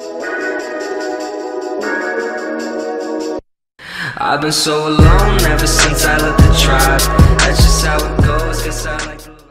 I've been so alone ever since I left the tribe. That's just how it goes, guess I like to.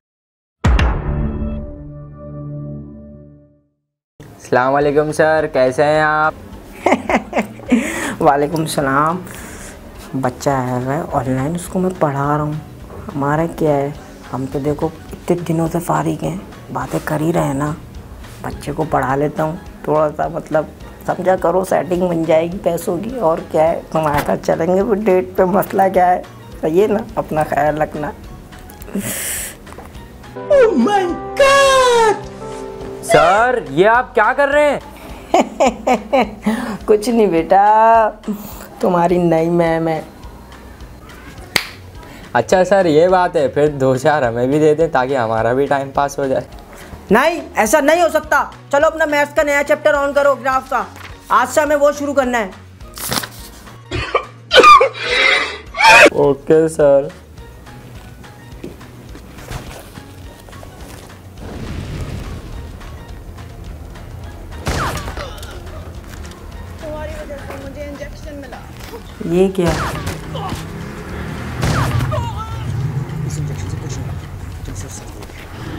अस्सलाम वालेकुम sir, कैसे हैं आप? वालेकुम सलाम। बच्चा आया हुआ है ऑनलाइन, उसको मैं पढ़ा रहा हूँ। हमारा क्या है, हम तो देखो इतने दिनों से फारिग हैं, बातें कर ही रहे हैं ना। बच्चे को पढ़ा लेता हूँ, थोड़ा सा मतलब समझा करो, सेटिंग बन जाएगी पैसों की। और क्या है, कमा कर चलेंगे फिर डेट पे। मसला क्या है, सही है ना, अपना ख्याल रखना। ओह माय गॉड सर ये आप क्या कर रहे हैं? कुछ नहीं बेटा, तुम्हारी नई मैम है। अच्छा सर ये बात है, फिर 2-4 हमें भी दे दें ताकि हमारा भी टाइम पास हो जाए। नहीं, ऐसा नहीं हो सकता। चलो अपना मैथ्स का नया चैप्टर ऑन करो, ग्राफ का। आज से हमें वो शुरू करना है। Okay sir. तुम्हारी वजह से मुझे इंजेक्शन मिला। ये क्या? इस इंजेक्शन से कुछ नहीं होगा, तुम सिर्फ सर दोगे।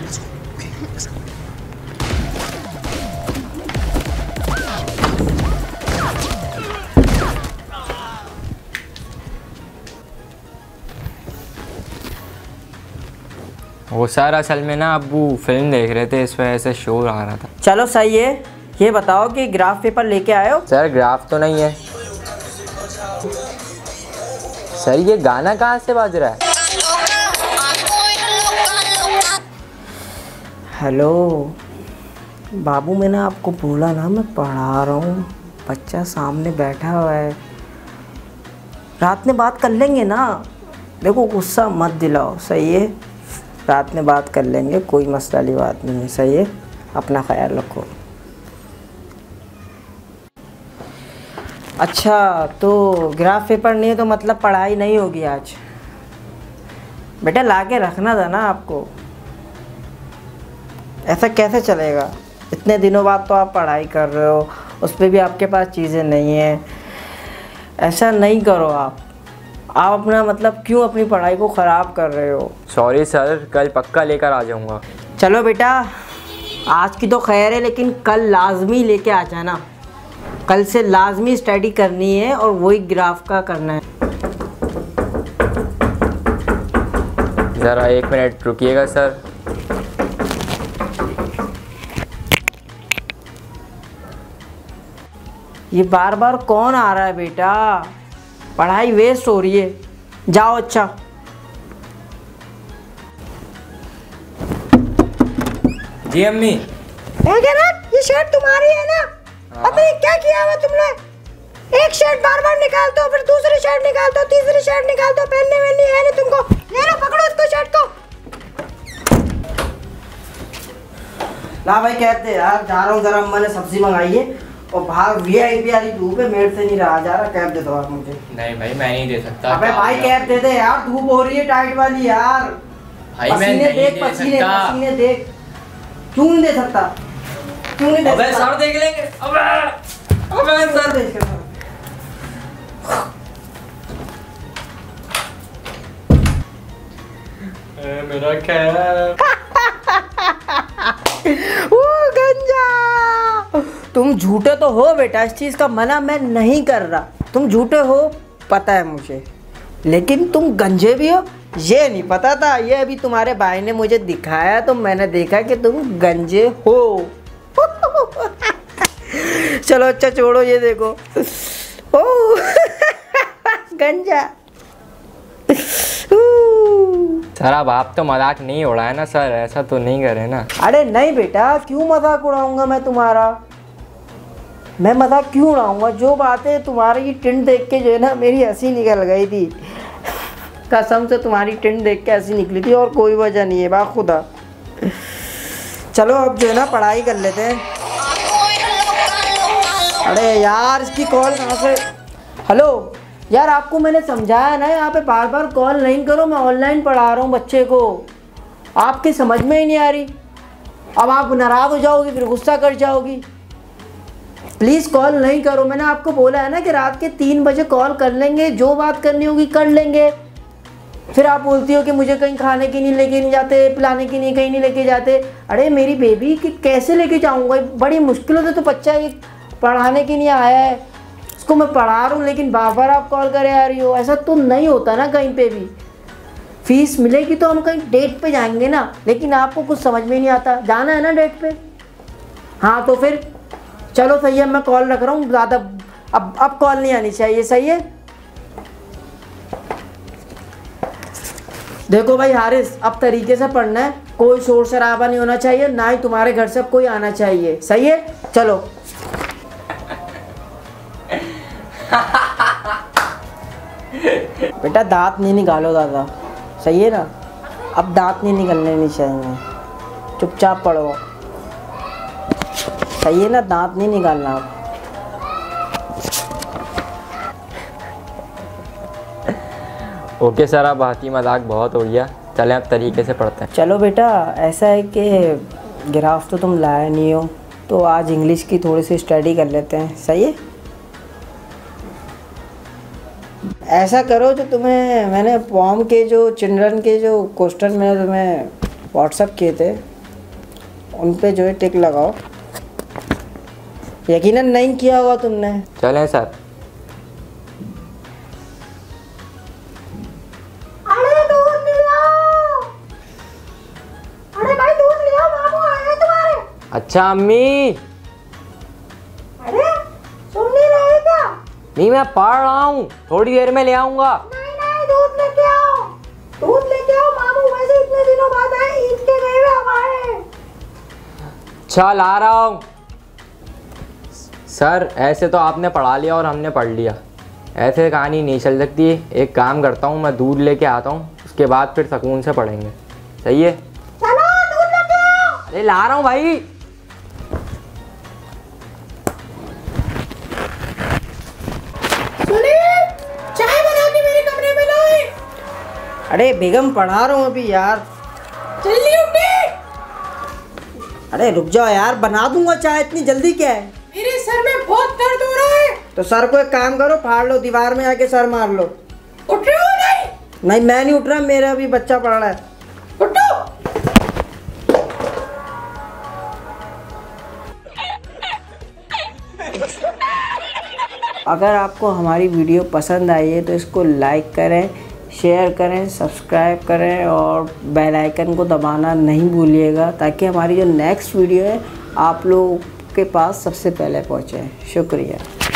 वो सर असल में ना अब्बू फिल्म देख रहे थे, इस वजह से शोर आ रहा था। चलो सही है। ये बताओ कि ग्राफ पेपर लेके आए हो? सर ग्राफ तो नहीं है। सर ये गाना कहाँ से बज रहा है? हेलो बाबू, मैंने आपको बोला ना मैं पढ़ा रहा हूँ। बच्चा सामने बैठा हुआ है, रात में बात कर लेंगे ना। देखो गुस्सा मत दिलाओ, सही है? रात में बात कर लेंगे, कोई मसला वाली बात नहीं है, सही है? अपना ख्याल रखो। अच्छा तो ग्राफ पेपर नहीं है तो मतलब पढ़ाई नहीं होगी आज? बेटा ला के रखना था ना आपको, ऐसा कैसे चलेगा? इतने दिनों बाद तो आप पढ़ाई कर रहे हो, उस पर भी आपके पास चीज़ें नहीं हैं। ऐसा नहीं करो आप अपना मतलब क्यों अपनी पढ़ाई को ख़राब कर रहे हो? सॉरी सर, कल पक्का लेकर आ जाऊँगा। चलो बेटा, आज की तो खैर है, लेकिन कल लाजमी लेके आ जाना। कल से लाजमी स्टडी करनी है और वही ग्राफ का करना है। ज़रा 1 मिनट रुकिएगा सर। ये बार बार कौन आ रहा है बेटा? पढ़ाई वेस्ट हो रही है, जाओ। अच्छा जी अम्मी। ये शर्ट तुम्हारी है ना? अबे क्या किया हुआ तुमने? एक शर्ट बार बार निकालते हो, फिर दूसरी शर्ट निकालते हो, तीसरी शर्ट निकालते हो। पहनने वेलनी है नहीं तुमको? ले लो, पकड़ो इसको, शर्ट को। ला भाई, कहते यार जा रहा हूँ, जरा अम्मा ने सब्जी मंगाई है और बाहर वीआईपी वाली धूप है, मेरे से नहीं रहा जा रहा। कैब दे दो आप मुझे। नहीं भाई मैं नहीं दे सकता। अबे भाई कैब दे दे यार, धूप हो रही है टाइट वाली यार। भाई मैं नहीं दे सकता। पसीने देख। क्यों नहीं दे सकता? क्यों नहीं दे सकता? अबे सर देख लेंगे। अबे सर देख के मेरा क्या गंजा। तुम झूठे तो हो बेटा, इस चीज़ का मना मैं नहीं कर रहा। तुम झूठे हो पता है मुझे, लेकिन तुम गंजे भी हो ये नहीं पता था। ये अभी तुम्हारे भाई ने मुझे दिखाया तो मैंने देखा कि तुम गंजे हो। चलो अच्छा छोड़ो, ये देखो। ओ गंजा। सर अब आप तो मजाक नहीं उड़ाए ना सर, ऐसा तो नहीं करे ना। अरे नहीं बेटा, क्यों मजाक उड़ाऊंगा मैं तुम्हारा? मैं मजाक क्यों उड़ाऊंगा? जो बातें तुम्हारी टिंड देख के जो है ना मेरी हंसी निकल गई थी। कसम से तुम्हारी टिंड देख के हंसी निकली थी, और कोई वजह नहीं है बाखुदा। चलो अब जो है ना पढ़ाई कर लेते हैं। अरे यार इसकी कॉल कहाँ से? हेलो यार, आपको मैंने समझाया ना यहाँ पे बार बार कॉल नहीं करो, मैं ऑनलाइन पढ़ा रहा हूँ बच्चे को। आपकी समझ में ही नहीं आ रही। अब आप नाराज़ हो जाओगी, फिर गुस्सा कर जाओगी। प्लीज़ कॉल नहीं करो। मैंने आपको बोला है ना कि रात के 3 बजे कॉल कर लेंगे, जो बात करनी होगी कर लेंगे। फिर आप बोलती हो कि मुझे कहीं खाने की नहीं लेके नहीं जाते, पिलाने की नहीं कहीं नहीं लेके जाते। अरे मेरी बेबी कि कैसे लेके जाऊँगा, बड़ी मुश्किलों से तो बच्चा एक पढ़ाने के लिए आया है, उसको मैं पढ़ा रहा हूँ, लेकिन बार बार आप कॉल करे आ रही हो। ऐसा तो नहीं होता ना कहीं पे भी। फीस मिलेगी तो हम कहीं डेट पे जाएंगे ना, लेकिन आपको कुछ समझ में नहीं आता। जाना है ना डेट पे? हाँ तो फिर चलो सही है, मैं कॉल रख रहा हूँ, ज़्यादा अब कॉल नहीं आनी चाहिए। सही है? देखो भाई हारिस, अब तरीके से पढ़ना है, कोई शोर शराबा नहीं होना चाहिए, ना ही तुम्हारे घर से कोई आना चाहिए। सही है? चलो। बेटा दांत नहीं निकालो दादा, सही है ना? अब दांत नहीं निकलने नहीं चाहिए, चुपचाप पढ़ो। सही है ना? दांत नहीं निकालना आप। ओके सर, अब हंसी मजाक बहुत हो गया, चलें अब तरीके से पढ़ते हैं। चलो बेटा, ऐसा है कि ग्राफ तो तुम लाए नहीं हो, तो आज इंग्लिश की थोड़ी सी स्टडी कर लेते हैं। सही है? ऐसा करो, जो तुम्हें मैंने पॉम के जो चिल्ड्रन के जो क्वेश्चन मैंने तुम्हें व्हाट्सअप किए थे, उन पे जो है टिक लगाओ। यकीनन नहीं किया होगा तुमने। चलें सर। अरे दूध ले आओ, अरे भाई दूध ले आओ, मामू आए हैं तुम्हारे। अच्छा अम्मी। अरे सुन नहीं रहे क्या? नहीं मैं पढ़ रहा हूँ, थोड़ी देर में ले आऊँगा। नहीं नहीं, दूध लेके आओ, दूध लेके आओ। मामू वैसे इतने दिनों बाद आए, ईद के गए हुए हमारे। चल आ रहा हूँ। सर ऐसे तो आपने पढ़ा लिया और हमने पढ़ लिया, ऐसे कहानी नहीं चल सकती। एक काम करता हूँ, मैं दूध लेके आता हूँ, उसके बाद फिर सुकून से पढ़ेंगे। सही है? चलो दूध लेके आओ। अरे ला रहा हूँ भाई। सुनिए, चाय बना के मेरे कमरे में लाए। अरे बेगम पढ़ा रहा हूँ अभी यार। जल्दी उठे। अरे रुक जाओ यार, बना दूंगा चाय, इतनी जल्दी क्या है? मेरे सर में बहुत दर्द हो रहा है। तो सर को एक काम करो, फाड़ लो, दीवार में आके सर मार लो। उठ रहे हो? नहीं नहीं मैं नहीं उठ रहा, मेरा भी बच्चा पढ़ रहा है। उठो। अगर आपको हमारी वीडियो पसंद आई है तो इसको लाइक करें, शेयर करें, सब्सक्राइब करें और बेल आइकन को दबाना नहीं भूलिएगा, ताकि हमारी जो नेक्स्ट वीडियो है आप लोगों के पास सबसे पहले पहुंचे। शुक्रिया।